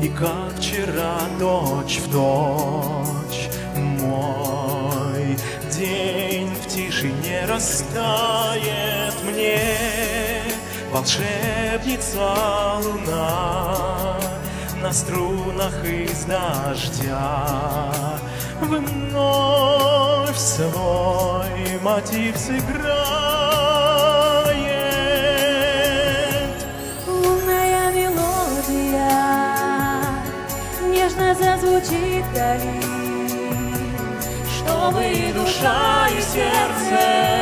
И как вчера точь-в-точь мой день в тишине растает мне волшебница луна на струнах из дождя. Вновь свой мотив сыграет. Лунная мелодия нежно зазвучит вдали, чтобы и душа, и сердце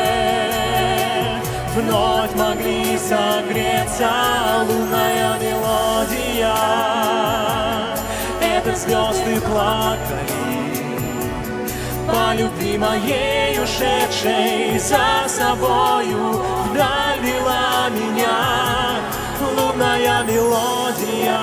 вновь могли согреться. Лунная мелодия — это звезды плакали по любви моей ушедшей, за собою вдаль вела меня лунная мелодия.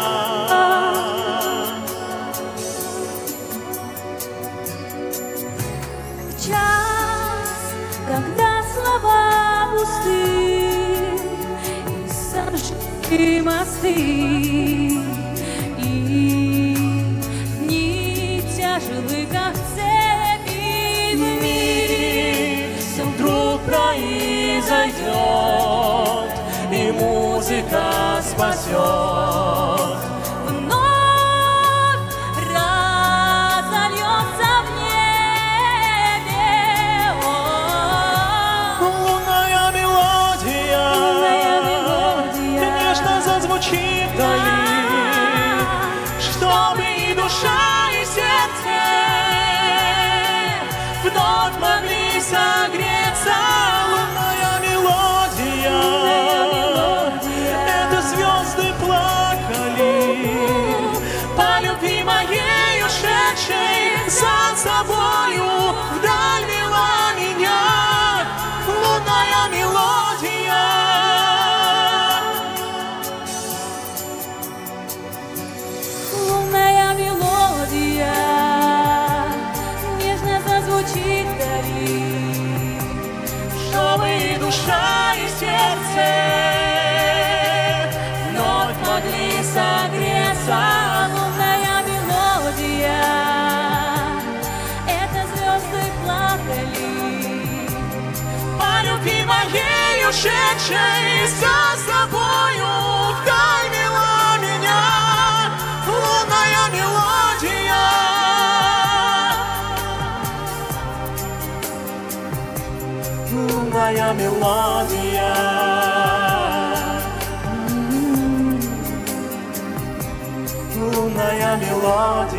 Час, когда слова пусты и сожжены мосты, и дни тяжелы, как цепи, в мире Все вдруг произойдет, и музыка спасет. вновь разольется в небе. Лунная мелодия нежно зазвучит вдали, чтобы и душа, и сердце вновь могли согреться. Лунная мелодия — это звезды плакали по любви моей ушедшей, за собою вдаль вела меня лунная мелодия. Лунная мелодия нежно зазвучит вдали, Чтобы и душа, и сердце вновь могли согреться. лунная мелодия — это звезды плакали По любви моей ушедшей, за собою вдаль вела меня лунная мелодия. Лунная мелодия. Лунная мелодия.